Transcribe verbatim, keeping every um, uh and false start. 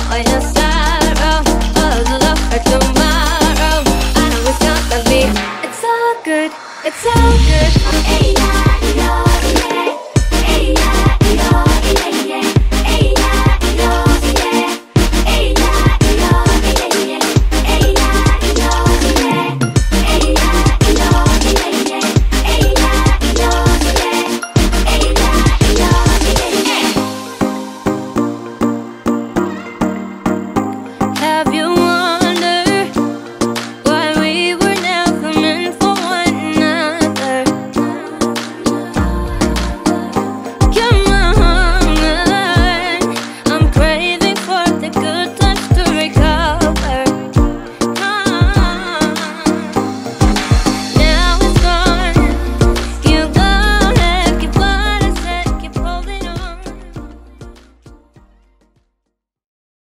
or your sorrow, all the love for tomorrow. I know it's gonna be, it's all good, it's all good. Ain't